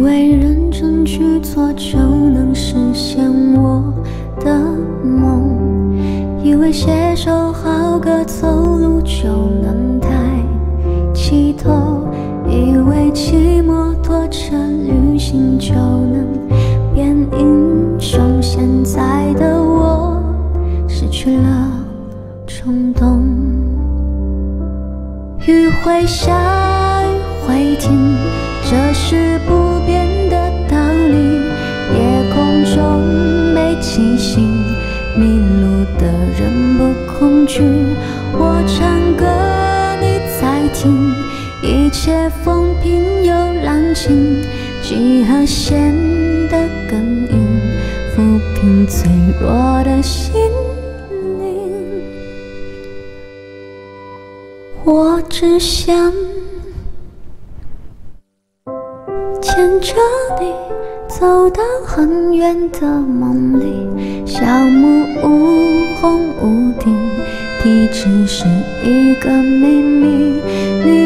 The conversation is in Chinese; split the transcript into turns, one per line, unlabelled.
为认真去做就能实现我的梦，以为写首好歌走路就能抬起头，以为骑摩托车旅行就能变英雄，现在的我失去了冲动。雨会下，雨会停，这是不变的道理。夜空中没气息，迷路的人不恐惧。我唱歌你在听，一切风平又浪静，几和弦的根音，抚平脆弱的心灵。我只想牵着你走到很远的梦里，小木屋红屋顶，地址是一个秘密。你